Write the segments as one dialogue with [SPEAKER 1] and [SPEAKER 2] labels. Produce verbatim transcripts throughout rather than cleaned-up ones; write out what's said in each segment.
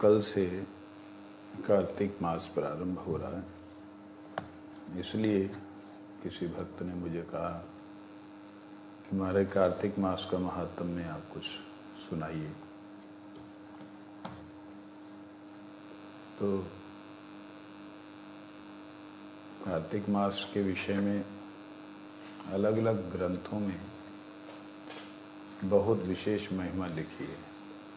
[SPEAKER 1] कल से कार्तिक मास प्रारंभ हो रहा है, इसलिए किसी भक्त ने मुझे कहा कि हमारे कार्तिक मास का महात्म्य आप कुछ सुनाइए। तो कार्तिक मास के विषय में अलग अलग ग्रंथों में बहुत विशेष महिमा लिखी है।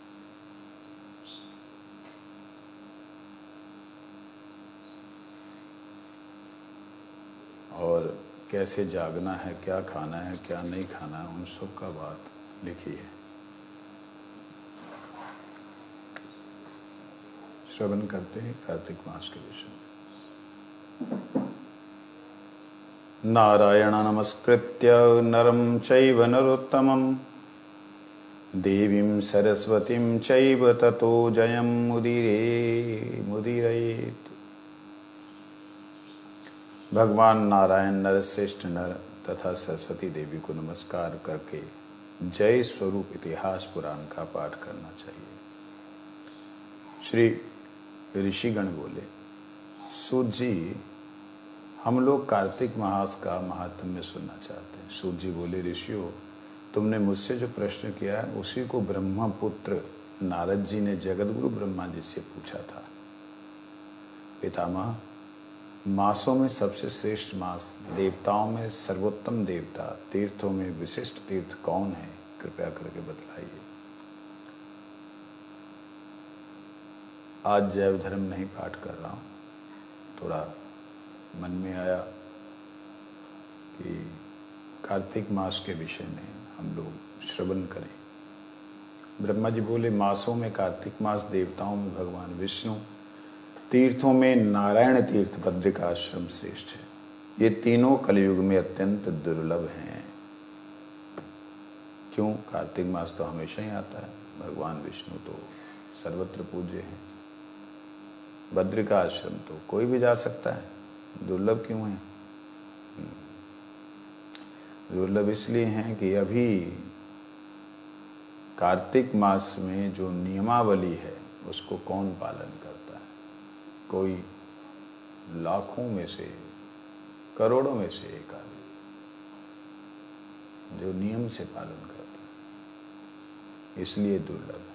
[SPEAKER 1] और कैसे जागना है, क्या खाना है, क्या नहीं खाना है, उन सब का बात लिखी है। श्रवण करते हैं कार्तिक मास के विषय में। नारायण नमस्कृत्य नरं चैव नरोत्तमं देवीं सरस्वतीं चैव ततो जयं मुदीरे मुदीरयेत्। भगवान नारायण नरश्रेष्ठ नर तथा सरस्वती देवी को नमस्कार करके जय स्वरूप इतिहास पुराण का पाठ करना चाहिए। श्री ऋषिगण बोले, सूत जी, हम लोग कार्तिक मास का महात्म्य सुनना चाहते हैं। सूत जी बोले, ऋषियों, तुमने मुझसे जो प्रश्न किया है उसी को ब्रह्मपुत्र नारद जी ने जगतगुरु ब्रह्मा जी से पूछा था। पितामह, मासों में सबसे श्रेष्ठ मास, देवताओं में सर्वोत्तम देवता, तीर्थों में विशिष्ट तीर्थ कौन है? कृपया करके बतलाइए। आज जैव धर्म नहीं पाठ कर रहा हूँ, थोड़ा मन में आया कि कार्तिक मास के विषय में हम लोग श्रवण करें। ब्रह्मा जी बोले, मासों में कार्तिक मास, देवताओं में भगवान विष्णु, तीर्थों में नारायण तीर्थ बद्रिकाश्रम श्रेष्ठ है। ये तीनों कलयुग में अत्यंत दुर्लभ हैं। क्यों? कार्तिक मास तो हमेशा ही आता है, भगवान विष्णु तो सर्वत्र पूज्य हैं, बद्रिकाश्रम तो कोई भी जा सकता है, दुर्लभ क्यों है? दुर्लभ इसलिए हैं कि अभी कार्तिक मास में जो नियमावली है उसको कौन पालन करता है? कोई लाखों में से, करोड़ों में से एक आदमी जो नियम से पालन करता है, इसलिए दुर्लभ है।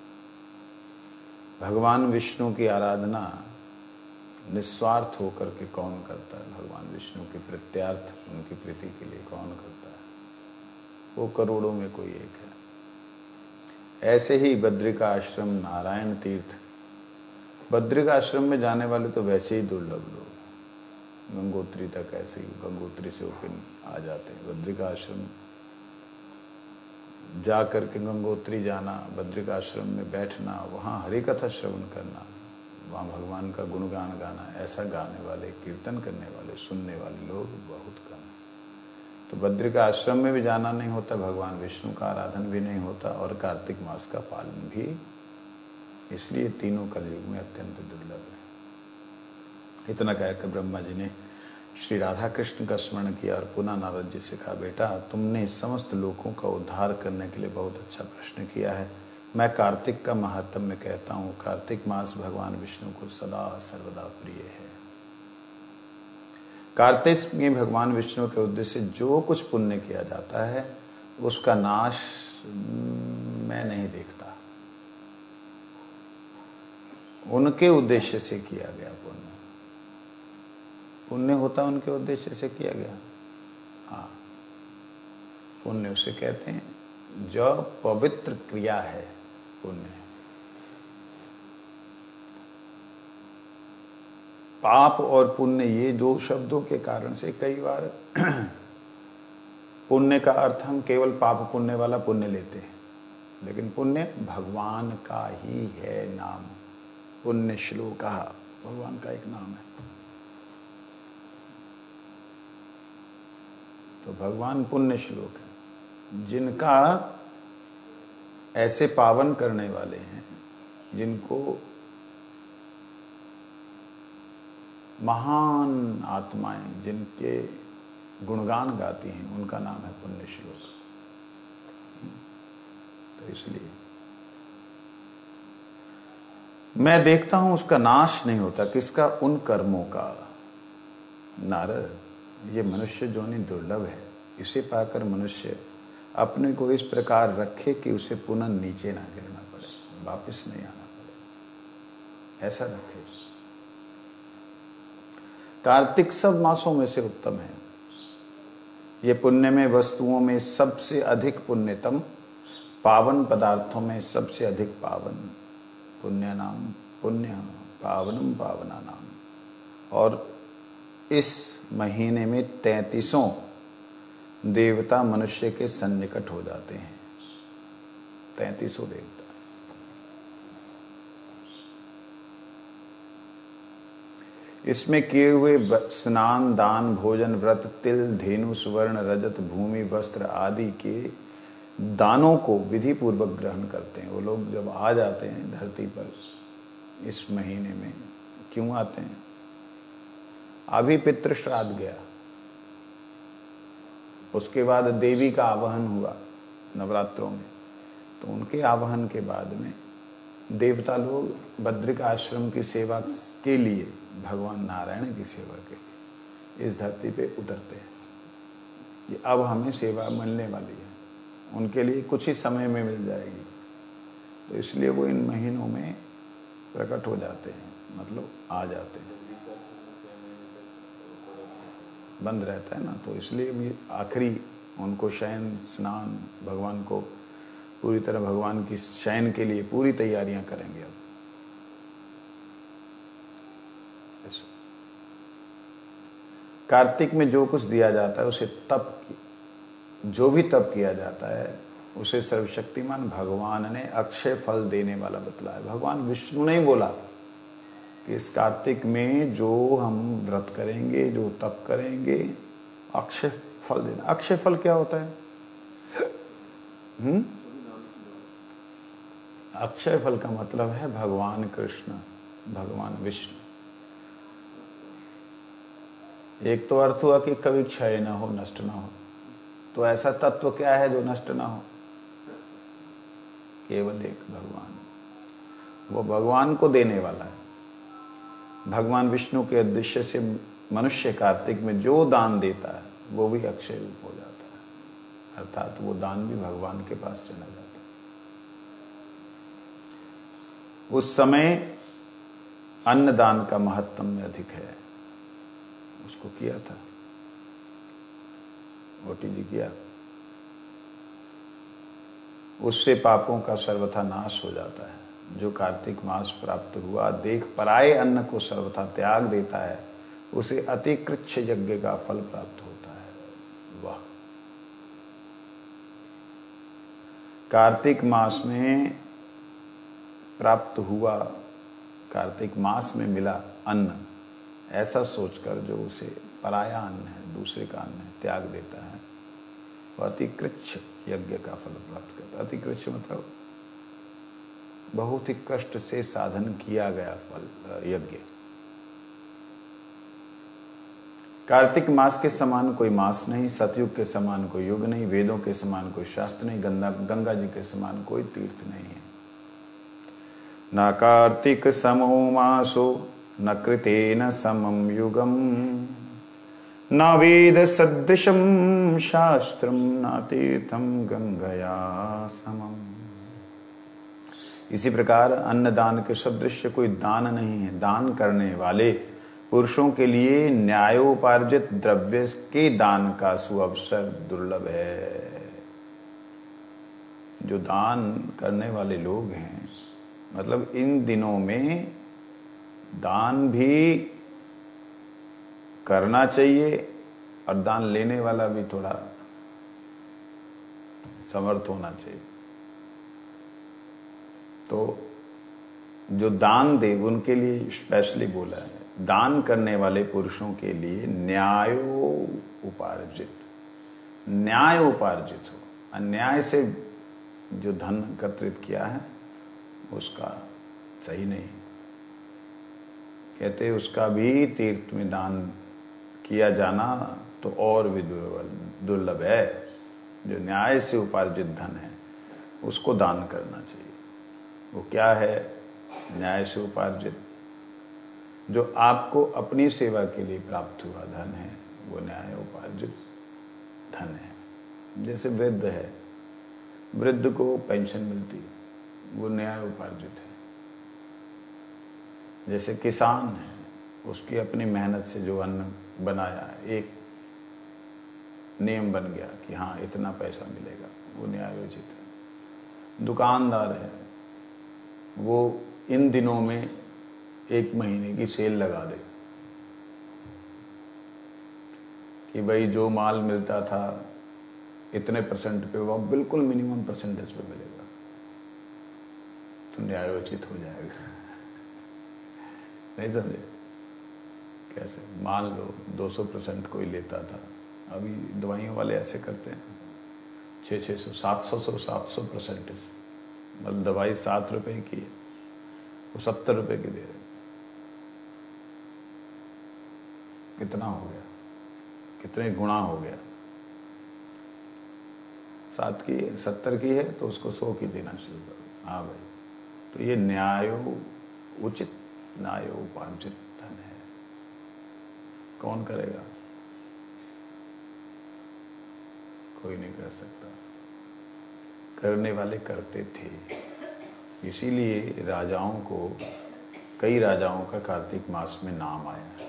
[SPEAKER 1] भगवान विष्णु की आराधना निस्वार्थ होकर के कौन करता है? भगवान विष्णु के प्रत्यार्थ, उनकी प्रीति के लिए कौन करता है? वो करोड़ों में कोई एक है। ऐसे ही बद्रिका आश्रम, नारायण तीर्थ, बद्रिका आश्रम में जाने वाले तो वैसे ही दुर्लभ लोग, गंगोत्री तक ऐसे ही गंगोत्री से होकर आ जाते हैं। बद्रिका आश्रम जा करके गंगोत्री जाना, बद्रिका आश्रम में बैठना, वहाँ हरि कथा श्रवण करना, वहाँ भगवान का गुणगान गाना, ऐसा गाने वाले, कीर्तन करने वाले, सुनने वाले लोग बहुत कम हैं। तो बद्रिका आश्रम में भी जाना नहीं होता, भगवान विष्णु का आराधन भी नहीं होता, और कार्तिक मास का पालन भी, इसलिए तीनों कलयुग में अत्यंत दुर्लभ है। इतना कहकर ब्रह्मा जी ने श्री राधा कृष्ण का स्मरण किया और पुनः नारद जी से कहा, बेटा, तुमने समस्त लोगों का उद्धार करने के लिए बहुत अच्छा प्रश्न किया है। मैं कार्तिक का महात्म्य कहता हूँ। कार्तिक मास भगवान विष्णु को सदा सर्वदा प्रिय है। कार्तिक में भगवान विष्णु के उद्देश्य से जो कुछ पुण्य किया जाता है उसका नाश मैं नहीं देखता। उनके उद्देश्य से किया गया पुण्य पुण्य होता, उनके उद्देश्य से किया गया। हाँ, पुण्य उसे कहते हैं जो पवित्र क्रिया है, पुण्य है। पाप और पुण्य, ये दो शब्दों के कारण से कई बार पुण्य का अर्थ हम केवल पाप पुण्य वाला पुण्य लेते हैं, लेकिन पुण्य भगवान का ही है नाम। पुण्य श्लोक भगवान का एक नाम है। तो भगवान पुण्य श्लोक है, जिनका ऐसे पावन करने वाले हैं, जिनको महान आत्माएं जिनके गुणगान गाती हैं, उनका नाम है पुण्य श्लोक। तो इसलिए मैं देखता हूं उसका नाश नहीं होता। किसका? उन कर्मों का। नारद, ये मनुष्य जोनि दुर्लभ है, इसे पाकर मनुष्य अपने को इस प्रकार रखे कि उसे पुनः नीचे ना गिरना पड़े, वापस नहीं आना पड़े, ऐसा रखे। कार्तिक सब मासों में से उत्तम है। ये पुण्य में वस्तुओं में सबसे अधिक पुण्यतम, पावन पदार्थों में सबसे अधिक पावन। पुण्य नाम पुण्य पावनम पावना नाम। और इस महीने में तैंतीसों देवता मनुष्य के सन्निकट हो जाते हैं। तैंतीसों देवता। इसमें किए हुए स्नान, दान, भोजन, व्रत, तिल, धेनु, सुवर्ण, रजत, भूमि, वस्त्र आदि के दानों को विधि पूर्वक ग्रहण करते हैं। वो लोग जब आ जाते हैं धरती पर इस महीने में, क्यों आते हैं? अभी पितृ श्राद्ध गया, उसके बाद देवी का आवाहन हुआ नवरात्रों में, तो उनके आवाहन के बाद में देवता लोग बद्रिक आश्रम की सेवा के लिए, भगवान नारायण की सेवा के लिए इस धरती पे उतरते हैं कि अब हमें सेवा मिलने वाली है। उनके लिए कुछ ही समय में मिल जाएगी, तो इसलिए वो इन महीनों में प्रकट हो जाते हैं, मतलब आ जाते हैं। बंद रहता है ना, तो इसलिए भी आखिरी उनको शयन स्नान, भगवान को पूरी तरह भगवान की शयन के लिए पूरी तैयारियां करेंगे। अब कार्तिक में जो कुछ दिया जाता है उसे तप, जो भी तप किया जाता है उसे सर्वशक्तिमान भगवान ने अक्षय फल देने वाला बतलाया। भगवान विष्णु ने ही बोला कि इस कार्तिक में जो हम व्रत करेंगे, जो तप करेंगे, अक्षय फल देना। अक्षय फल क्या होता है? हम्म अक्षय फल का मतलब है भगवान कृष्ण, भगवान विष्णु। एक तो अर्थ हुआ कि कभी क्षय ना हो, नष्ट ना हो। तो ऐसा तत्व क्या है जो नष्ट ना हो? केवल एक भगवान। वो भगवान को देने वाला है। भगवान विष्णु के उद्देश्य से मनुष्य कार्तिक में जो दान देता है वो भी अक्षय रूप हो जाता है, अर्थात वो दान भी भगवान के पास चला जाता है। उस समय अन्नदान का महत्व अधिक है। उसको किया था, ओटी जी किया। उससे पापों का सर्वथा नाश हो जाता है। जो कार्तिक मास प्राप्त हुआ देख पराये अन्न को सर्वथा त्याग देता है, उसे अतिकृच्छ यज्ञ का फल प्राप्त होता है। वाह! कार्तिक मास में प्राप्त हुआ, कार्तिक मास में मिला अन्न, ऐसा सोचकर जो उसे पराया अन्न है, दूसरे का अन्न है, त्याग देता है, वह अतिकृच्छ यज्ञ का फल प्राप्त करता है। अतिकृच्छ मतलब बहुत ही कष्ट से साधन किया गया फल, यज्ञ। कार्तिक मास के समान कोई मास नहीं, सतयुग के समान कोई युग नहीं, वेदों के समान कोई शास्त्र नहीं, गंगा गंगा जी के समान कोई तीर्थ नहीं है। न कार्तिक समो मासो न कृतेन समम युगम, न वेद सदृशम शास्त्रम न तीर्थम गंगया समम। इसी प्रकार अन्नदान के सदृश कोई दान नहीं है। दान करने वाले पुरुषों के लिए न्यायोपार्जित द्रव्य के दान का सुअवसर दुर्लभ है। जो दान करने वाले लोग हैं, मतलब इन दिनों में दान भी करना चाहिए और दान लेने वाला भी थोड़ा समर्थ होना चाहिए। तो जो दान दे उनके लिए स्पेशली बोला है। दान करने वाले पुरुषों के लिए न्यायो उपार्जित, न्याय उपार्जित हो। अन्याय से जो धन एकत्रित किया है उसका सही नहीं। कहते उसका भी तीर्थ में दान किया जाना तो और भी दुर्लभ है। जो न्याय से उपार्जित धन है उसको दान करना चाहिए। वो क्या है? न्याय से उपार्जित, जो आपको अपनी सेवा के लिए प्राप्त हुआ धन है वो न्याय उपार्जित धन है। जैसे वृद्ध है, वृद्ध को पेंशन मिलती है, वो न्याय उपार्जित है। जैसे किसान है, उसकी अपनी मेहनत से जो अन्न बनाया, एक नियम बन गया कि हाँ इतना पैसा मिलेगा, वो न्यायोचित है। दुकानदार है, वो इन दिनों में एक महीने की सेल लगा दे कि भाई जो माल मिलता था इतने परसेंट पे वो बिल्कुल मिनिमम परसेंटेज पे मिलेगा, तो न्यायोचित हो जाएगा। नहीं समझे? कैसे? मान लो दो सौ परसेंट कोई लेता था, अभी दवाइयों वाले ऐसे करते हैं छः छः सौ सात सौ सौ सात सौ परसेंटेज, मतलब दवाई सात रुपए की है, वो सत्तर रुपए की दे रहे। कितना हो गया? कितने गुणा हो गया? सात की सत्तर की है तो उसको सौ की देना शुरू करो। हाँ भाई, तो ये न्यायो उचित न्यायो उपार्जित धन है। कौन करेगा? कोई नहीं कर सकता। करने वाले करते थे, इसीलिए राजाओं को, कई राजाओं का कार्तिक मास में नाम आया।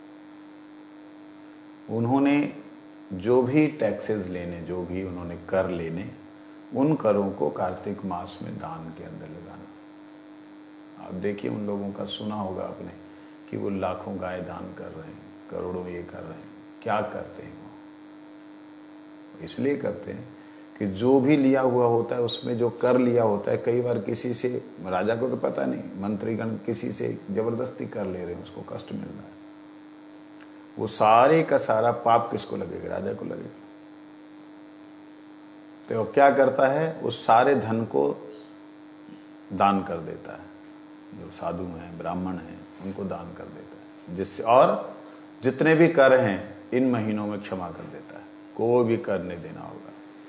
[SPEAKER 1] उन्होंने जो भी टैक्सेस लेने, जो भी उन्होंने कर लेने, उन करों को कार्तिक मास में दान के अंदर लगाना। आप देखिए उन लोगों का सुना होगा आपने कि वो लाखों गाय दान कर रहे हैं, करोड़ों ये कर रहे हैं। क्या करते हैं वो? इसलिए करते हैं कि जो भी लिया हुआ होता है उसमें जो कर लिया होता है, कई बार किसी से, राजा को तो पता नहीं, मंत्रीगण किसी से जबरदस्ती कर ले रहे हैं, उसको कष्ट मिल रहा है, वो सारे का सारा पाप किसको लगेगा? राजा को लगेगा। तो क्या करता है? उस सारे धन को दान कर देता है, जो साधु हैं, ब्राह्मण हैं, उनको दान कर देता है, जिससे, और जितने भी कर हैं इन महीनों में क्षमा कर देता है, कोई भी कर नहीं देना होगा,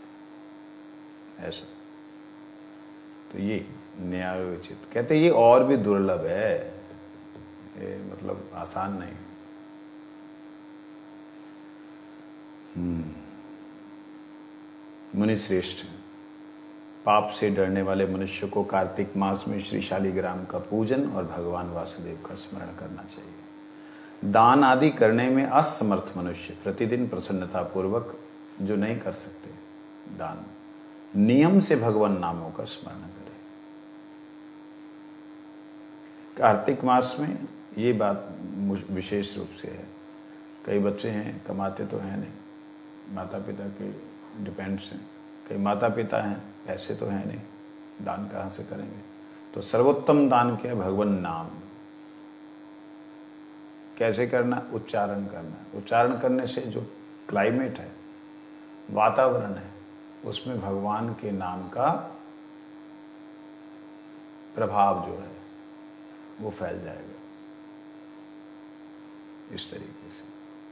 [SPEAKER 1] ऐसा। तो ये न्यायोचित कहते, ये और भी दुर्लभ है, ये मतलब आसान नहीं। मुनि श्रेष्ठ, पाप से डरने वाले मनुष्य को कार्तिक मास में श्री शालिग्राम का पूजन और भगवान वासुदेव का स्मरण करना चाहिए। दान आदि करने में असमर्थ मनुष्य प्रतिदिन प्रसन्नता पूर्वक, जो नहीं कर सकते दान, नियम से भगवान नामों का स्मरण करे। कार्तिक मास में ये बात विशेष रूप से है। कई बच्चे हैं, कमाते तो हैं नहीं, माता पिता के डिपेंड्स हैं। कई माता पिता हैं, पैसे तो हैं नहीं, दान कहाँ से करेंगे? तो सर्वोत्तम दान क्या है? भगवान नाम। कैसे करना? उच्चारण करना। उच्चारण करने से जो क्लाइमेट है, वातावरण है, उसमें भगवान के नाम का प्रभाव जो है वो फैल जाएगा। इस तरीके से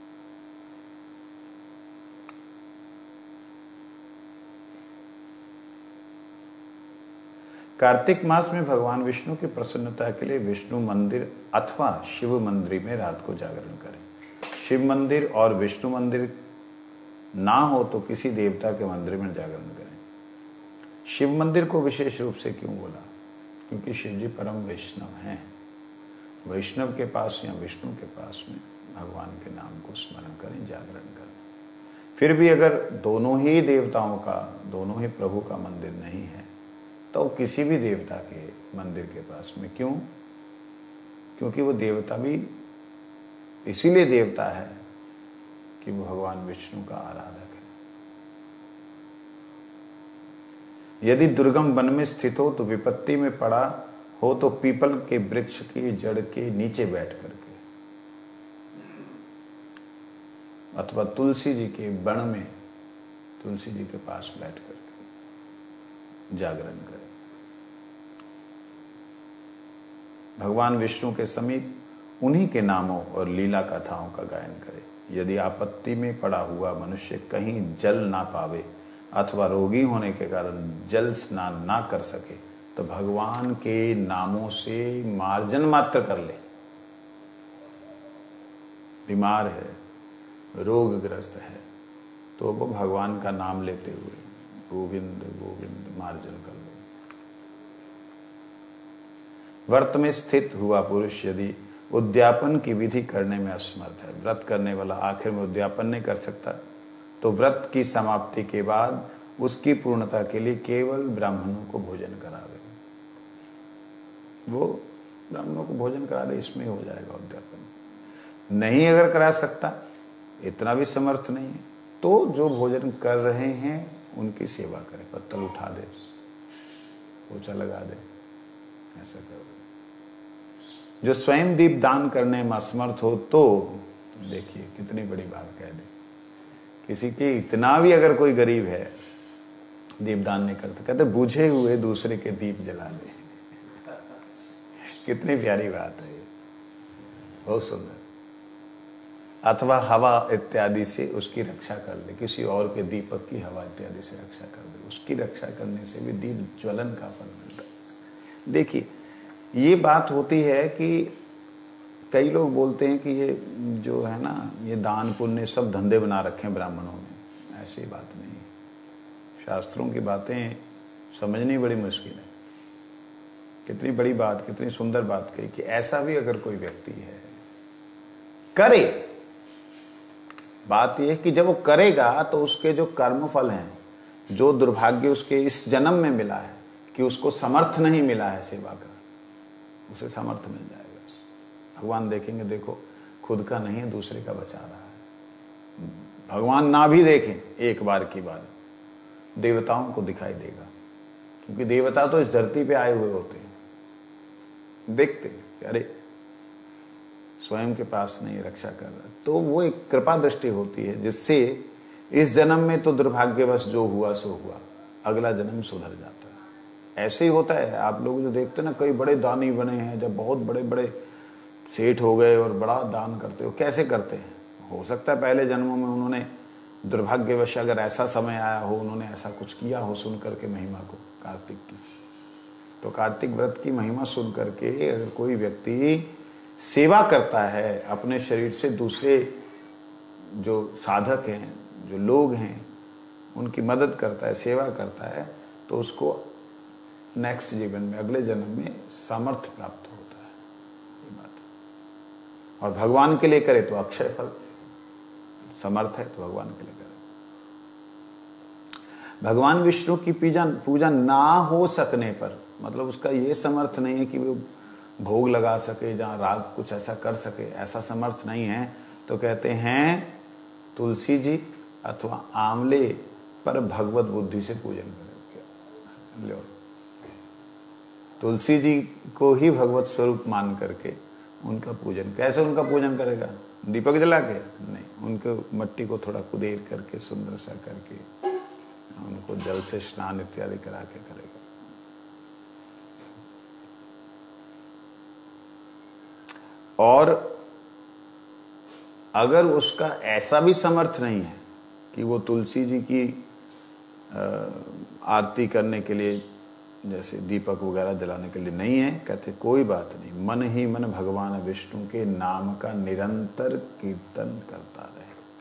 [SPEAKER 1] कार्तिक मास में भगवान विष्णु की प्रसन्नता के लिए विष्णु मंदिर अथवा शिव मंदिर में रात को जागरण करें। शिव मंदिर और विष्णु मंदिर ना हो तो किसी देवता के मंदिर में जागरण करें। शिव मंदिर को विशेष रूप से क्यों बोला? क्योंकि शिव जी परम वैष्णव हैं। वैष्णव के पास या विष्णु के पास में भगवान के नाम को स्मरण करें, जागरण करें। फिर भी अगर दोनों ही देवताओं का, दोनों ही प्रभु का मंदिर नहीं है तो किसी भी देवता के मंदिर के पास में क्यों? क्योंकि वो देवता भी इसीलिए देवता है कि वो भगवान विष्णु का आराधक है। यदि दुर्गम वन में स्थित हो तो विपत्ति में पड़ा हो तो पीपल के वृक्ष की जड़ के नीचे बैठ करके, अथवा तुलसी जी के वन में, तुलसी जी के पास बैठ करके जागरण करें। भगवान विष्णु के समीप उन्हीं के नामों और लीला कथाओं का गायन करें। यदि आपत्ति में पड़ा हुआ मनुष्य कहीं जल ना पावे अथवा रोगी होने के कारण जल स्नान ना कर सके तो भगवान के नामों से मार्जन मात्र कर ले। बीमार है, रोगग्रस्त है, तो वो भगवान का नाम लेते हुए गोविंद गोविंद मार्जन कर लो। व्रत में स्थित हुआ पुरुष यदि उद्यापन की विधि करने में असमर्थ है, व्रत करने वाला आखिर में उद्यापन नहीं कर सकता, तो व्रत की समाप्ति के बाद उसकी पूर्णता के लिए केवल ब्राह्मणों को भोजन करावे। वो ब्राह्मणों को भोजन करा दे, इसमें हो जाएगा उद्यापन। नहीं अगर करा सकता, इतना भी समर्थ नहीं है, तो जो भोजन कर रहे हैं उनकी सेवा करे, पत्तल उठा दे, पोछा लगा दे, ऐसा करो। जो स्वयं दीप दान करने में असमर्थ हो तो देखिए कितनी बड़ी बात कह दी। किसी के इतना भी अगर कोई गरीब है दीप दान नहीं कर सकता, कहते बुझे हुए दूसरे के दीप जला दे। कितनी प्यारी बात है ये, बहुत सुंदर। अथवा हवा इत्यादि से उसकी रक्षा कर दे, किसी और के दीपक की हवा इत्यादि से रक्षा कर दे, उसकी रक्षा करने से भी दीप ज्वलन का फल मिलता है। देखिए ये बात होती है कि कई लोग बोलते हैं कि ये जो है ना, ये दान पुण्य सब धंधे बना रखे हैं ब्राह्मणों में। ऐसी बात नहीं है। शास्त्रों की बातें समझनी बड़ी मुश्किल है। कितनी बड़ी बात, कितनी सुंदर बात कही कि ऐसा भी अगर कोई व्यक्ति है करे, बात यह है कि जब वो करेगा तो उसके जो कर्म फल हैं, जो दुर्भाग्य उसके इस जन्म में मिला है कि उसको समर्थ नहीं मिला है सेवा का, उसे समर्थ मिल जाएगा। भगवान देखेंगे, देखो खुद का नहीं है, दूसरे का बचा रहा है। भगवान ना भी देखें एक बार की बात, देवताओं को दिखाई देगा, क्योंकि देवता तो इस धरती पे आए हुए होते हैं, देखते हैं अरे स्वयं के पास नहीं रक्षा कर रहा, तो वो एक कृपा दृष्टि होती है जिससे इस जन्म में तो दुर्भाग्यवश जो हुआ सो हुआ, अगला जन्म सुधर जाता है। ऐसे ही होता है। आप लोग जो देखते हैं ना, कई बड़े दानी बने हैं, जब बहुत बड़े बड़े सेठ हो गए और बड़ा दान करते हो, कैसे करते हैं? हो सकता है पहले जन्मों में उन्होंने दुर्भाग्यवश अगर ऐसा समय आया हो, उन्होंने ऐसा कुछ किया हो सुन करके महिमा को कार्तिक की, तो कार्तिक व्रत की महिमा सुन करके अगर कोई व्यक्ति सेवा करता है, अपने शरीर से दूसरे जो साधक हैं, जो लोग हैं, उनकी मदद करता है, सेवा करता है, तो उसको नेक्स्ट जीवन में, अगले जन्म में सामर्थ्य प्राप्त होता है। ये बात। और भगवान के लिए करे तो अक्षय फल, समर्थ है तो भगवान के लिए करे। भगवान विष्णु की पूजा पूजा ना हो सकने पर, मतलब उसका ये समर्थ नहीं है कि वो भोग लगा सके, जहाँ राग कुछ ऐसा कर सके, ऐसा समर्थ नहीं है, तो कहते हैं तुलसी जी अथवा आंवले पर भगवत बुद्धि से पूजन करें। लो, तुलसी जी को ही भगवत स्वरूप मान करके उनका पूजन। कैसे उनका पूजन करेगा? दीपक जला के नहीं, उनको मट्टी को थोड़ा कुदेर करके, सुंदर सा करके, उनको जल से स्नान इत्यादि करा के करेगा। और अगर उसका ऐसा भी समर्थ नहीं है कि वो तुलसी जी की आरती करने के लिए, जैसे दीपक वगैरह जलाने के लिए नहीं है, कहते कोई बात नहीं, मन ही मन भगवान विष्णु के नाम का निरंतर कीर्तन करता रहे।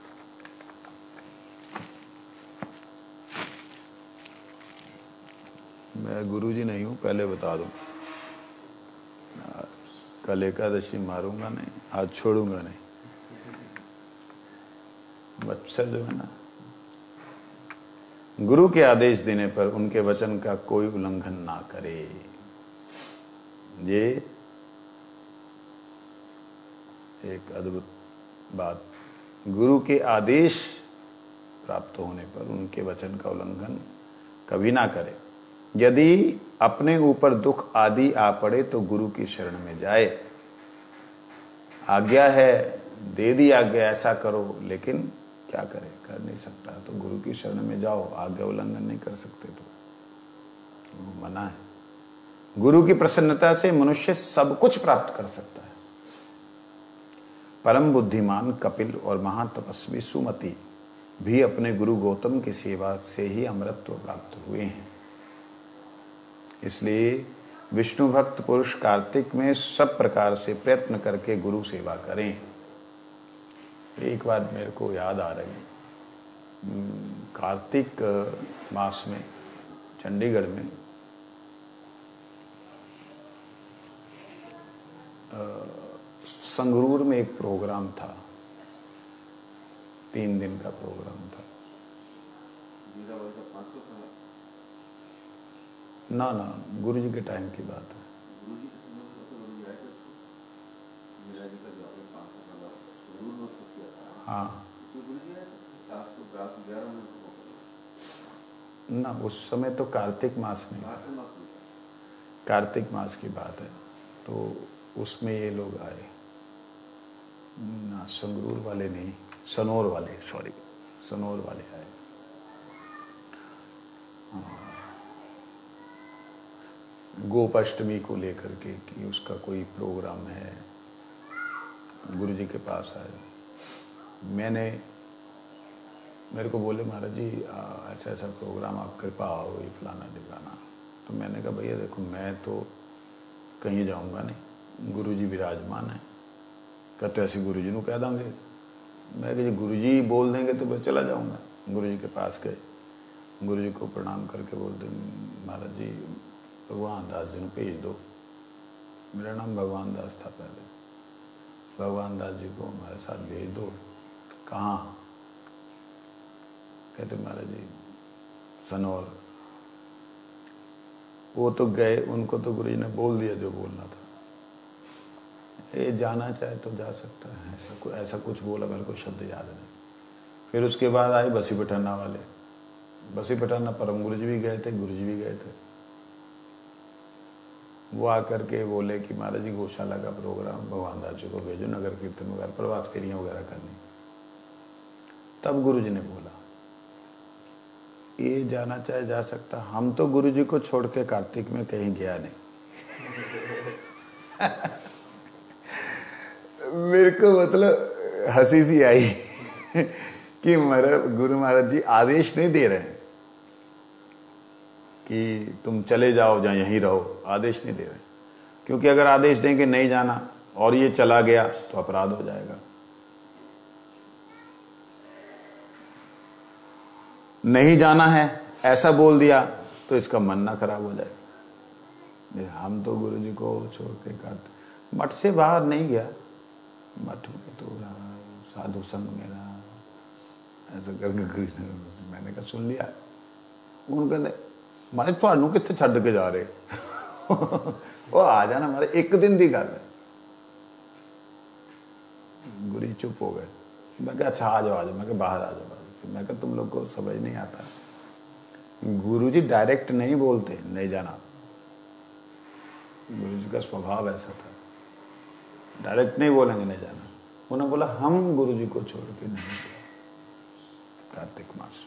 [SPEAKER 1] मैं गुरुजी नहीं हूं, पहले बता दूं, कल एकादशी मारूंगा नहीं, आज छोड़ूंगा नहीं। मच्छर जो है ना, गुरु के आदेश देने पर उनके वचन का कोई उल्लंघन ना करे। ये एक अद्भुत बात। गुरु के आदेश प्राप्त होने पर उनके वचन का उल्लंघन कभी ना करे। यदि अपने ऊपर दुख आदि आ पड़े तो गुरु की शरण में जाए। आज्ञा है, दे दी आज्ञा, ऐसा करो, लेकिन क्या करे, कर नहीं सकता, तो गुरु की शरण में जाओ। आज्ञा उल्लंघन नहीं कर सकते तो मना है। गुरु की प्रसन्नता से मनुष्य सब कुछ प्राप्त कर सकता है। परम बुद्धिमान कपिल और महातपस्वी सुमति भी अपने गुरु गौतम की सेवा से ही अमरत्व प्राप्त हुए हैं। इसलिए विष्णु भक्त पुरुष कार्तिक में सब प्रकार से प्रयत्न करके गुरु सेवा करें। एक बार मेरे को याद आ रही, कार्तिक मास में चंडीगढ़ में संगरूर में एक प्रोग्राम था, तीन दिन का प्रोग्राम था। ना ना गुरु जी के टाइम की बात है। हाँ ना, उस समय तो कार्तिक मास नहीं था, कार्तिक मास की बात है। तो उसमें ये लोग आए ना, संगरूर वाले नहीं, सनोर वाले, सॉरी सनोर वाले आए। गोपाष्टमी को लेकर के कि उसका कोई प्रोग्राम है, गुरुजी के पास आए। मैंने मेरे को बोले महाराज जी ऐसा ऐसा प्रोग्राम, आप कृपा आओ, ये फलाना ढिकाना। तो मैंने कहा भैया देखो मैं तो कहीं जाऊंगा नहीं, गुरुजी विराजमान है। कहते ऐसे गुरुजी को कह देंगे। मैं कहा गुरुजी बोल देंगे तो मैं चला जाऊंगा। गुरुजी के पास गए, गुरुजी को प्रणाम करके बोलते महाराज जी भगवान दास जी को भेज दो। मेरा नाम भगवान दास था पहले। भगवान दास जी को हमारे साथ भेज दो। कहाँ? कहते महाराज जी सनौर। वो तो गए, उनको तो गुरु जी ने बोल दिया जो बोलना था। ये जाना चाहे तो जा सकता है, ऐसा कुछ ऐसा कुछ बोला, मेरे को शब्द याद नहीं। फिर उसके बाद आए बसी पठाना वाले। बसी पठाना परम गुरु जी भी गए थे, गुरु जी भी गए थे। वो आकर के बोले कि महाराज जी गौशाला का प्रोग्राम भगवान दास जी को भेजो, नगर कीर्तन वगैरह, प्रभात फेरियां वगैरह करनी। तब गुरु जी ने बोला ये जाना चाहे जा सकता। हम तो गुरु जी को छोड़ के कार्तिक में कहीं गया नहीं। मेरे को मतलब हंसी सी आई कि महाराज गुरु महाराज जी आदेश नहीं दे रहे हैं कि तुम चले जाओ या यहीं रहो, आदेश नहीं दे रहे। क्योंकि अगर आदेश देंगे नहीं जाना और ये चला गया तो अपराध हो जाएगा। नहीं जाना है ऐसा बोल दिया तो इसका मन ना खराब हो जाए। हम तो गुरु जी को छोड़ के करते, मठ से बाहर नहीं गया, मठ में तो रहा, साधु संग में रहा, ऐसा करके कृष्ण। मैंने कहा सुन लिया। उन कहते मारे थानू कितने छड़ के जा रहे वो आ जाना मारे, एक दिन की गल है। गुरु चुप हो गए। मैं कहा अच्छा आ जाओ आ जाओ। मैं कहा बाहर आ जाओ। मैं कहा तुम लोग को समझ नहीं आता, गुरु जी डायरेक्ट नहीं बोलते नहीं जाना। गुरु जी का स्वभाव ऐसा था, डायरेक्ट नहीं बोलेंगे नहीं जाना। उन्होंने बोला हम गुरु जी को छोड़ के नहीं गए कार्तिक मास।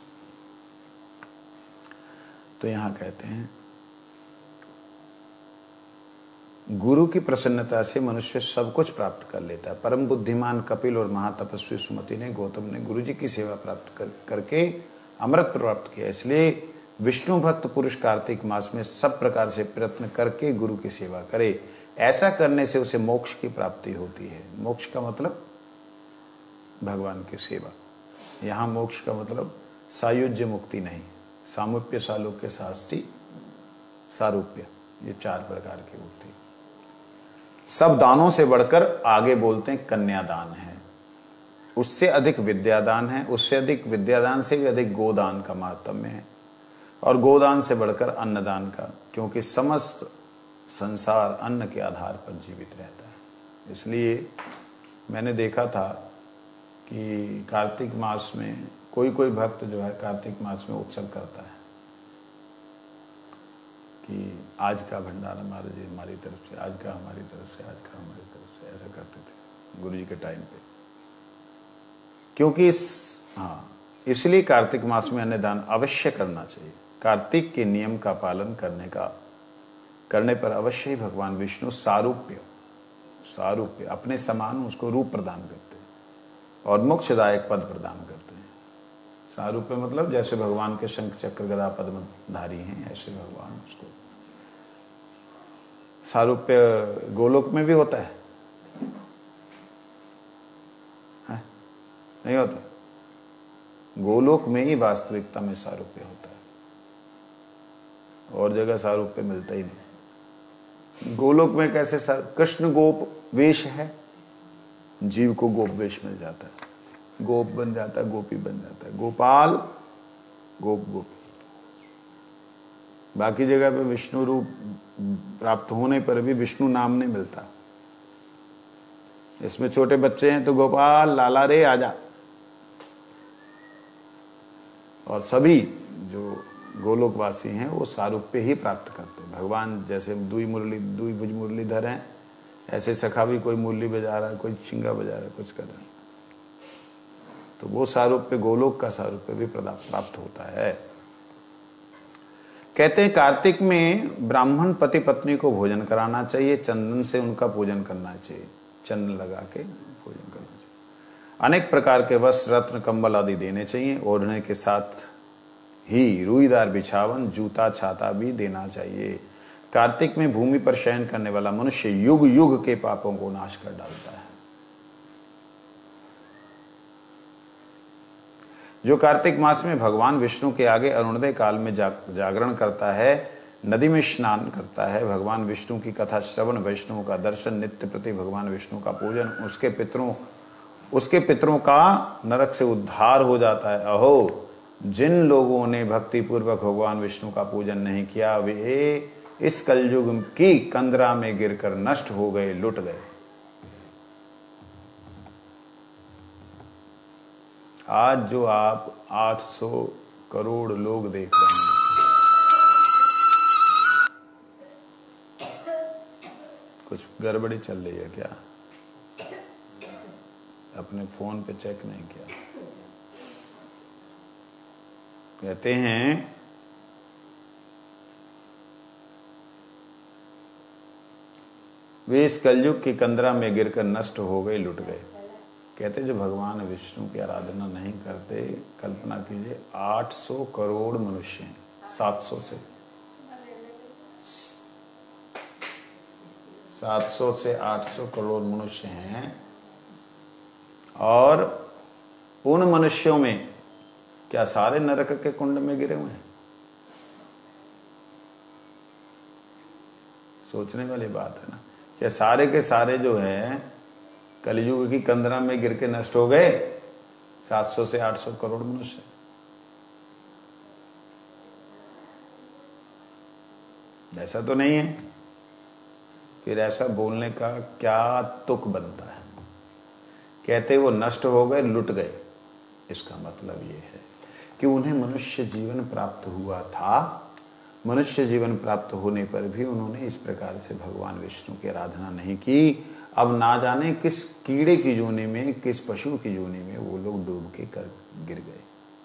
[SPEAKER 1] तो यहां कहते हैं गुरु की प्रसन्नता से मनुष्य सब कुछ प्राप्त कर लेता है। परम बुद्धिमान कपिल और महातपस्वी सुमति ने गौतम ने गुरु जी की सेवा प्राप्त कर, करके अमृत प्राप्त किया। इसलिए विष्णु भक्त पुरुष कार्तिक मास में सब प्रकार से प्रयत्न करके गुरु की सेवा करे। ऐसा करने से उसे मोक्ष की प्राप्ति होती है। मोक्ष का मतलब भगवान की सेवा। यहाँ मोक्ष का मतलब सायुज्य मुक्ति नहीं, सामुप्य, सालोक्य, साष्टी, सारूप्य, ये चार प्रकार की मुक्ति। सब दानों से बढ़कर आगे बोलते हैं कन्यादान है, उससे अधिक विद्यादान है, उससे अधिक विद्यादान से भी अधिक गोदान का महात्म्य है, और गोदान से बढ़कर अन्नदान का, क्योंकि समस्त संसार अन्न के आधार पर जीवित रहता है। इसलिए मैंने देखा था कि कार्तिक मास में कोई कोई भक्त जो है कार्तिक मास में उत्सव करता है कि आज का भंडारा महाराज जी हमारी तरफ से, आज का हमारी तरफ से, आज का हमारी तरफ से, ऐसा करते थे गुरु जी के टाइम पे। क्योंकि इस हाँ इसलिए कार्तिक मास में अन्नदान अवश्य करना चाहिए। कार्तिक के नियम का पालन करने का करने पर अवश्य ही भगवान विष्णु सारूप्य सारूप्य अपने समान उसको रूप प्रदान करते हैं और मोक्षदायक पद प्रदान करते हैं। सारूप्य मतलब जैसे भगवान के शंख चक्र गदा पद्मधारी हैं, ऐसे भगवान उसको सारूप्य गोलोक में भी होता है, है? नहीं होता। गोलोक में ही वास्तविकता में सारूप्य होता है, और जगह सारूप्य मिलता ही नहीं। गोलोक में कैसे सार कृष्ण गोप वेश है, जीव को गोप वेश मिल जाता है, गोप बन जाता है, गोपी बन जाता है, गोपाल गोप गोपी। बाकी जगह पे विष्णु रूप प्राप्त होने पर भी विष्णु नाम नहीं मिलता। इसमें छोटे बच्चे हैं तो गोपाल लाला रे आजा, और सभी जो गोलोकवासी हैं वो सारूप्य ही प्राप्त करते हैं। भगवान जैसे दुई मुरली दुई भुज मुरलीधर हैं, ऐसे सखा भी कोई मुरली बजा रहा है, कोई छिंगा बजा रहा है, कुछ कर रहा है, तो वो सारूप्य गोलोक का सारूप्य भी प्राप्त होता है। कहते हैं कार्तिक में ब्राह्मण पति पत्नी को भोजन कराना चाहिए, चंदन से उनका पूजन करना चाहिए, चंदन लगा के भोजन करना चाहिए। अनेक प्रकार के वस्त्र रत्न कंबल आदि देने चाहिए। ओढ़ने के साथ ही रुईदार बिछावन जूता छाता भी देना चाहिए। कार्तिक में भूमि पर शयन करने वाला मनुष्य युग युग के पापों को नाश कर डालता है। जो कार्तिक मास में भगवान विष्णु के आगे अरुणोदय काल में जा, जागरण करता है, नदी में स्नान करता है, भगवान विष्णु की कथा श्रवण, वैष्णव का दर्शन, नित्य प्रति भगवान विष्णु का पूजन, उसके पितरों उसके पितरों का नरक से उद्धार हो जाता है। अहो, जिन लोगों ने भक्ति पूर्वक भगवान विष्णु का पूजन नहीं किया वे इस कलयुग की कंदरा में गिरकर नष्ट हो गए, लुट गए। आज जो आप आठ सौ करोड़ लोग देख रहे हैं, कुछ गड़बड़ी चल रही है क्या? अपने फोन पे चेक नहीं किया। कहते हैं वे इस कलयुग की कंदरा में गिरकर नष्ट हो गए, लुट गए। कहते जो भगवान विष्णु की आराधना नहीं करते, कल्पना कीजिए आठ सौ करोड़ मनुष्य हैं, सात सौ से सात सौ से आठ सौ करोड़ मनुष्य हैं, और उन मनुष्यों में क्या सारे नरक के कुंड में गिरे हुए हैं? सोचने वाली बात है ना। क्या सारे के सारे जो हैं कलयुग की कंदरा में गिर के नष्ट हो गए? सात सौ से आठ सौ करोड़ मनुष्य। ऐसा तो नहीं है। फिर ऐसा बोलने का क्या तुक बनता है? कहते वो नष्ट हो गए, लुट गए। इसका मतलब ये है कि उन्हें मनुष्य जीवन प्राप्त हुआ था, मनुष्य जीवन प्राप्त होने पर भी उन्होंने इस प्रकार से भगवान विष्णु की आराधना नहीं की। अब ना जाने किस कीड़े की जोनी में, किस पशु की जोनी में वो लोग डूब के कर गिर गए।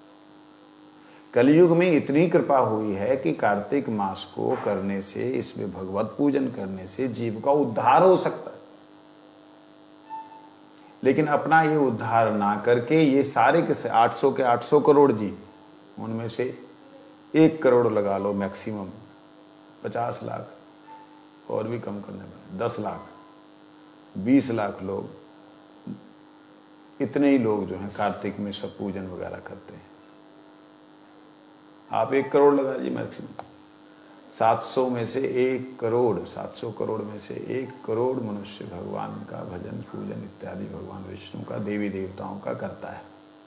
[SPEAKER 1] कलयुग में इतनी कृपा हुई है कि कार्तिक मास को करने से, इसमें भगवत पूजन करने से जीव का उद्धार हो सकता है। लेकिन अपना ये उद्धार ना करके ये सारे के आठ सौ के आठ सौ करोड़ जी, उनमें से एक करोड़ लगा लो मैक्सिमम, पचास लाख और भी कम करने में दस लाख बीस लाख लोग, इतने ही लोग जो हैं कार्तिक में सब पूजन वगैरह करते हैं। आप एक करोड़ लगा लीजिए मैक्सिमम, सात सौ में से एक करोड़, सात सौ करोड़ में से एक करोड़ मनुष्य भगवान का भजन पूजन इत्यादि भगवान विष्णु का, देवी देवताओं का करता है।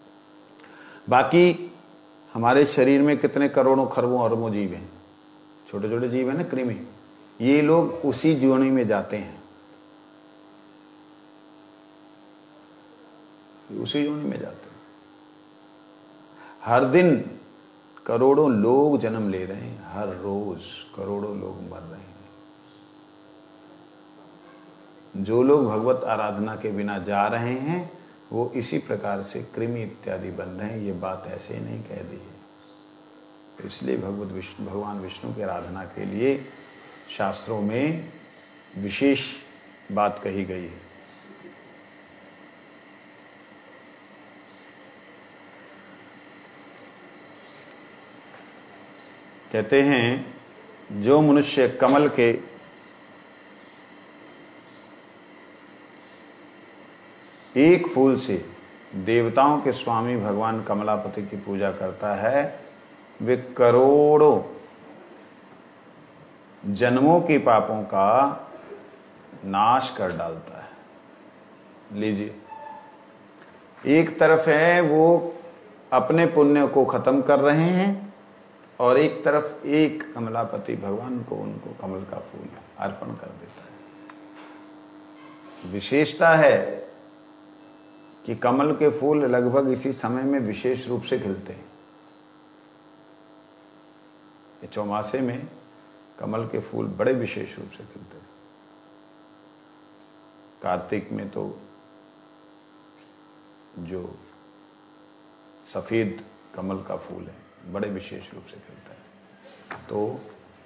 [SPEAKER 1] बाकी हमारे शरीर में कितने करोड़ों खरबों अरबों जीव हैं, छोटे छोटे जीव हैं ना, कृमि, ये लोग उसी जोनी में जाते हैं, उसी जोनी में जाते हैं। हर दिन करोड़ों लोग जन्म ले रहे हैं, हर रोज करोड़ों लोग मर रहे हैं। जो लोग भगवत आराधना के बिना जा रहे हैं वो इसी प्रकार से कृमि इत्यादि बन रहे हैं। ये बात ऐसे ही नहीं कह दी है। तो इसलिए भगवत विष्णु भगवान विष्णु की आराधना के लिए शास्त्रों में विशेष बात कही गई है। कहते हैं जो मनुष्य कमल के एक फूल से देवताओं के स्वामी भगवान कमलापति की पूजा करता है, वे करोड़ों जन्मों के पापों का नाश कर डालता है। लीजिए, एक तरफ है वो अपने पुण्य को खत्म कर रहे हैं और एक तरफ एक कमलापति भगवान को उनको कमल का फूल अर्पण कर देता है। विशेषता है कि कमल के फूल लगभग इसी समय में विशेष रूप से खिलते हैं। ये चौमासे में कमल के फूल बड़े विशेष रूप से खिलते हैं। कार्तिक में तो जो सफेद कमल का फूल है बड़े विशेष रूप से खिलता है। तो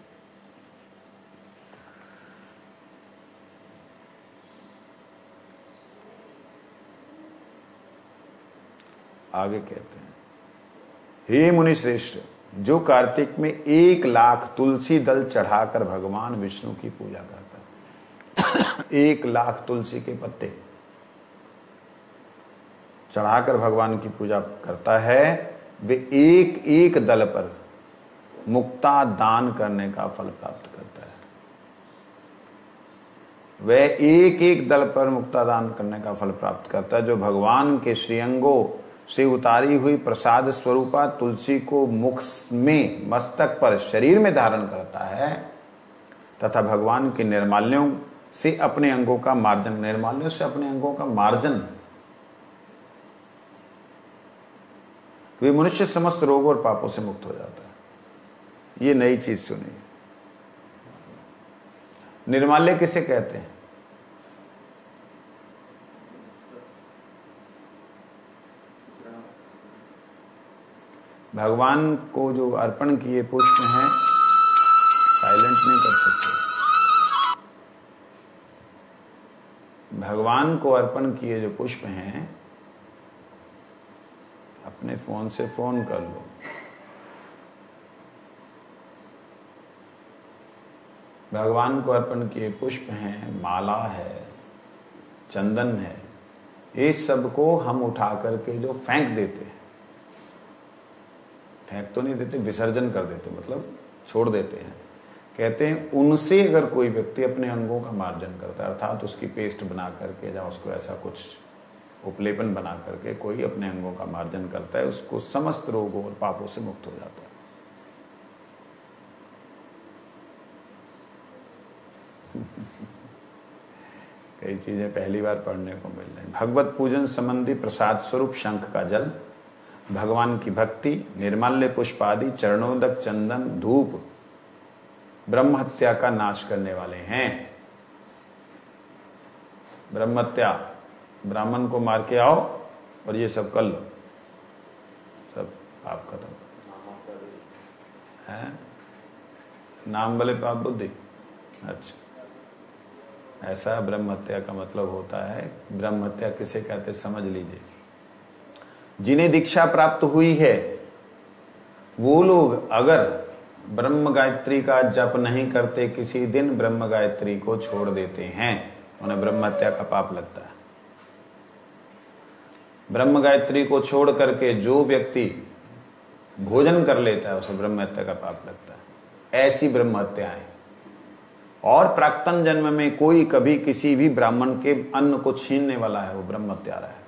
[SPEAKER 1] आगे कहते हैं, हे मुनि श्रेष्ठ, जो कार्तिक में एक लाख तुलसी दल चढ़ाकर भगवान विष्णु की पूजा करता है एक लाख तुलसी के पत्ते चढ़ाकर भगवान की पूजा करता है, वे एक एक दल पर मुक्ता दान करने का फल प्राप्त करता है। वह एक एक दल पर मुक्ता दान करने का फल प्राप्त करता है, जो भगवान के श्रीअंगों से उतारी हुई प्रसाद स्वरूपा तुलसी को मुख में, मस्तक पर, शरीर में धारण करता है तथा भगवान के निर्माल्यों से अपने अंगों का मार्जन, निर्माल्यों से अपने अंगों का मार्जन, वे मनुष्य समस्त रोगों और पापों से मुक्त हो जाता है। ये नई चीज सुनी। निर्माल्य किसे कहते हैं? भगवान को जो अर्पण किए पुष्प हैं, साइलेंट नहीं कर सकते। भगवान को अर्पण किए जो पुष्प हैं, अपने फोन से फोन कर लो, भगवान को अर्पण किए पुष्प हैं, माला है, चंदन है, ये सब को हम उठा करके जो फेंक देते हैं, फेंक तो नहीं देते, विसर्जन कर देते, मतलब छोड़ देते हैं। कहते हैं उनसे अगर कोई व्यक्ति अपने अंगों का मार्जन करता है, अर्थात उसकी पेस्ट बना करके या उसको ऐसा कुछ उपलेपन बना करके कोई अपने अंगों का मार्जन करता है, उसको समस्त रोगों और पापों से मुक्त हो जाता है। कई चीजें पहली बार पढ़ने को मिल रही। भगवत पूजन संबंधी प्रसाद स्वरूप शंख का जल, भगवान की भक्ति, निर्माल्य पुष्प आदि, चरणोदक, चंदन, धूप ब्रह्म हत्या का नाश करने वाले हैं। ब्रह्म हत्या, ब्राह्मण को मार के आओ और ये सब कर लो, सब पाप खत्म है। नाम वाले पाप बुद्धि। अच्छा, ऐसा ब्रह्म हत्या का मतलब होता है। ब्रह्म हत्या किसे कहते समझ लीजिए। जिन्हें दीक्षा प्राप्त हुई है वो लोग अगर ब्रह्म गायत्री का जप नहीं करते, किसी दिन ब्रह्म गायत्री को छोड़ देते हैं, उन्हें ब्रह्म हत्या का पाप लगता है। ब्रह्म गायत्री को छोड़ करके जो व्यक्ति भोजन कर लेता है उसे ब्रह्म हत्या का पाप लगता है। ऐसी ब्रह्म हत्याएं। और प्राक्तन जन्म में कोई कभी किसी भी ब्राह्मण के अन्न को छीनने वाला है, वो ब्रह्म हत्यारा है।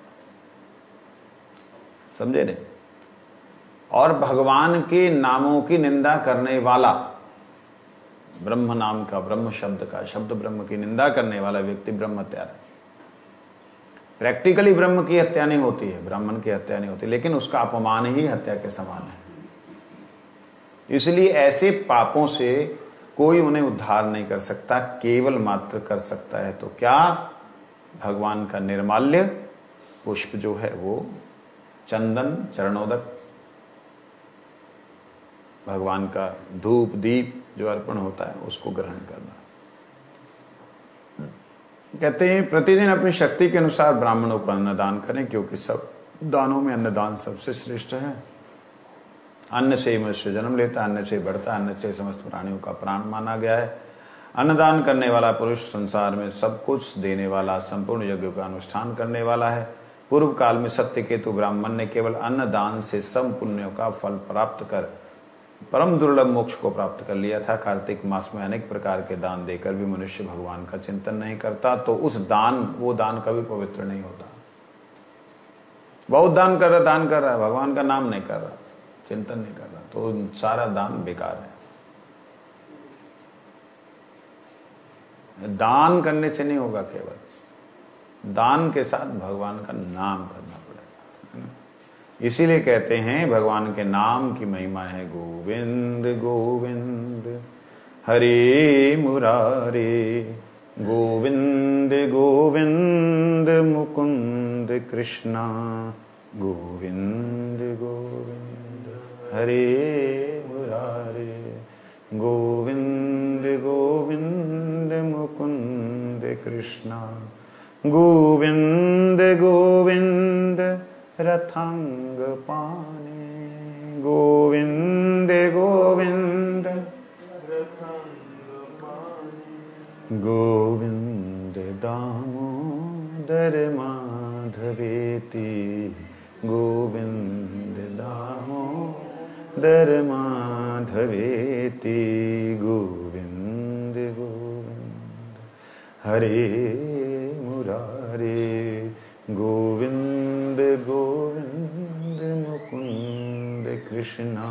[SPEAKER 1] समझे नहीं? और भगवान के नामों की निंदा करने वाला, ब्रह्म नाम का, ब्रह्म शब्द का, शब्द ब्रह्म की निंदा करने वाला व्यक्ति ब्रह्म हत्यारा है। प्रैक्टिकली ब्रह्म की हत्या नहीं होती है, ब्राह्मण की हत्या नहीं होती, लेकिन उसका अपमान ही हत्या के समान है। इसलिए ऐसे पापों से कोई उन्हें उद्धार नहीं कर सकता, केवल मात्र कर सकता है तो क्या? भगवान का निर्माल्य पुष्प जो है वो, चंदन, चरणोदक, भगवान का धूप दीप जो अर्पण होता है उसको ग्रहण करना। कहते हैं प्रतिदिन अपनी शक्ति के अनुसार ब्राह्मणों को अन्नदान करें, क्योंकि सब दानों में अन्नदान सबसे श्रेष्ठ है। अन्न से ही मनुष्य जन्म लेता है, अन्न से बढ़ता है, अन्न से समस्त प्राणियों का प्राण माना गया है। अन्नदान करने वाला पुरुष संसार में सब कुछ देने वाला, संपूर्ण यज्ञ का अनुष्ठान करने वाला है। पूर्व काल में सत्यकेतु ब्राह्मण ने केवल अन्नदान से सब पुण्यों का फल प्राप्त कर परम दुर्लभ मोक्ष को प्राप्त कर लिया था। कार्तिक मास में अनेक प्रकार के दान देकर भी मनुष्य भगवान का चिंतन नहीं करता तो उस दान वो दान कभी पवित्र नहीं होता। बहुत दान कर रहा दान कर रहा है, भगवान का नाम नहीं कर रहा, चिंतन नहीं कर रहा, तो सारा दान बेकार है। दान करने से नहीं होगा, केवल दान के साथ भगवान का नाम करना पड़ेगा। इसीलिए कहते हैं भगवान के नाम की महिमा है गोविंद गोविंद हरे मुरारे, गोविंद गोविंद मुकुंद कृष्णा, गोविंद गोविंद हरे मुरारे, गोविंद गोविंद मुकुंद कृष्णा, गोविंद गोविंद रथांग पाने, गोविंद गोविंद रथांग पाने, गोविंद दामोदर माधवेति, गोविंद दामोदर माधवेति, गोविंद गोविंद हरे मुरारे, गोविंद गोविंद मुकुंद कृष्णा,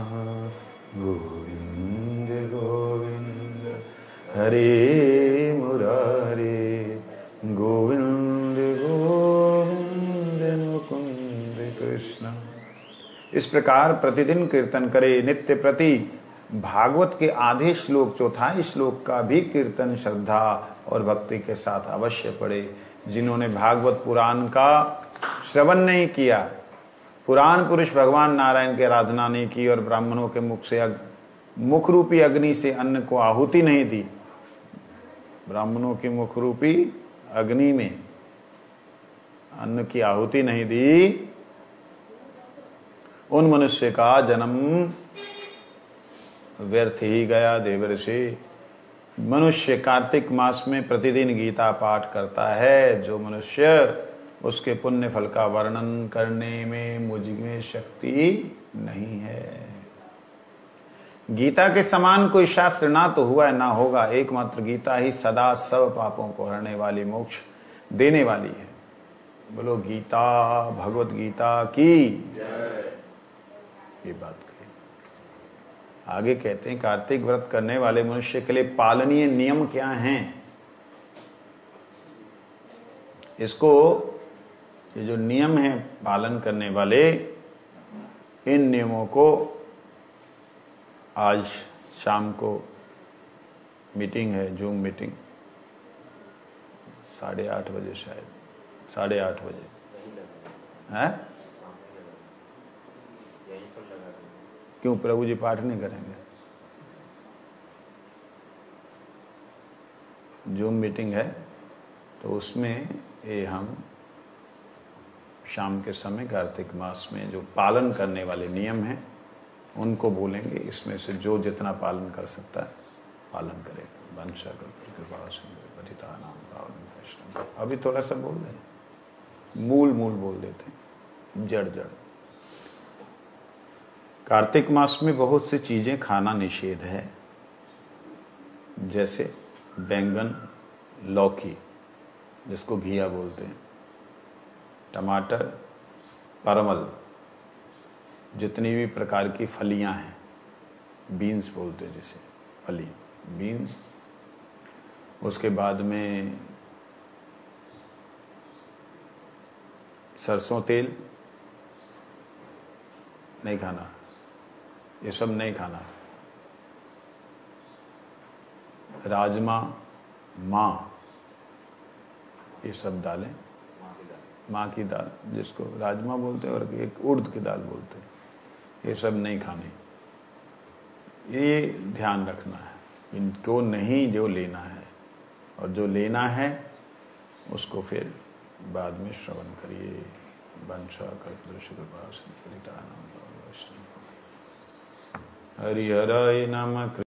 [SPEAKER 1] गोविंद गोविंद हरे मुरारे, गोविंद गोविंद मुकुंद कृष्णा। इस प्रकार प्रतिदिन कीर्तन करे। नित्य प्रति भागवत के आधे श्लोक चौथाई श्लोक का भी कीर्तन श्रद्धा और भक्ति के साथ अवश्य पढ़े। जिन्होंने भागवत पुराण का श्रवण नहीं किया, पुराण पुरुष भगवान नारायण की आराधना नहीं की और ब्राह्मणों के मुख से अग, मुख रूपी अग्नि से अन्न को आहुति नहीं दी, ब्राह्मणों की मुख रूपी अग्नि में अन्न की आहुति नहीं दी, उन मनुष्य का जन्म व्यर्थ ही गया। देवर्षि, मनुष्य कार्तिक मास में प्रतिदिन गीता पाठ करता है, जो मनुष्य उसके पुण्य फल का वर्णन करने में मुझ में शक्ति नहीं है। गीता के समान कोई शास्त्र ना तो हुआ है ना होगा, एकमात्र गीता ही सदा सब पापों को हरने वाली, मोक्ष देने वाली है। बोलो गीता, भगवत गीता की ये बात कही। आगे कहते हैं कार्तिक व्रत करने वाले मनुष्य के लिए पालनीय नियम क्या हैं। इसको ये जो नियम है पालन करने वाले, इन नियमों को आज शाम को मीटिंग है, जूम मीटिंग, साढ़े आठ बजे शायद, साढ़े आठ बजे है। क्यों प्रभु जी पाठ नहीं करेंगे? जूम मीटिंग है तो उसमें ये हम शाम के समय कार्तिक मास में जो पालन करने वाले नियम हैं उनको बोलेंगे। इसमें से जो जितना पालन कर सकता है पालन करेगा। वंशा कृपा सिंधु पतितानां पावनेभ्यो वैष्णवेभ्यो। अभी थोड़ा सा बोल दें, मूल मूल बोल देते हैं, जड़ जड़। कार्तिक मास में बहुत सी चीजें खाना निषेध है, जैसे बैंगन, लौकी जिसको घिया बोलते हैं, टमाटर, परवल, जितनी भी प्रकार की फलियां हैं, बीन्स बोलते हैं जिसे, फली बीन्स। उसके बाद में सरसों तेल नहीं खाना, ये सब नहीं खाना। राजमा, माँ, ये सब दालें, माँ की दाल जिसको राजमा बोलते हैं और एक उड़द की दाल बोलते हैं, ये सब नहीं खाने। ये ध्यान रखना है, इनको नहीं जो लेना है, और जो लेना है उसको फिर बाद में श्रवण करिए। वंशा कल्पतरुश्च कृपा सिंधु पतितानां पावनेभ्यो वैष्णवेभ्यो। हरि हराय नमः।